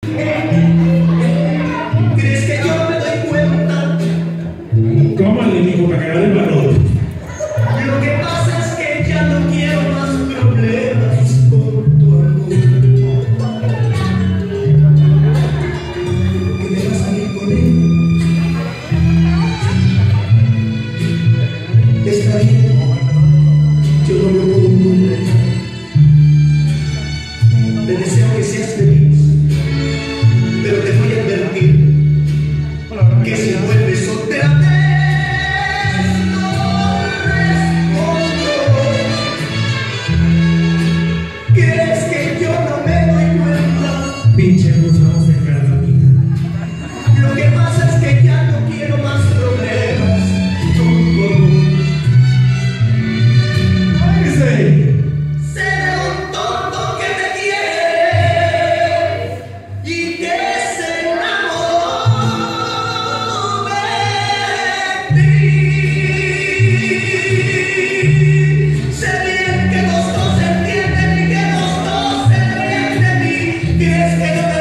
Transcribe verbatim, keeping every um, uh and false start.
¿Crees que yo me doy cuenta? ¿Cómo le digo para cagar el valor? Lo que pasa es que ya no quiero más problemas con tu amor. ¿Que me vas a salir con él? Está bien, yo no lo puedo entender. Te deseo que seas feliz, pero te voy a advertir que si vuelves otra vez no respondo. ¿Crees que yo no me doy cuenta? Pinche luz, vamos a dejar la vida. Lo que pasa es que ya no quiero más problemas con tu amor. Seré un tonto que te quiere y que se enamoró de ti. Sé bien que vos no se entienden y que vos no se ríen de mí. ¿Crees que no me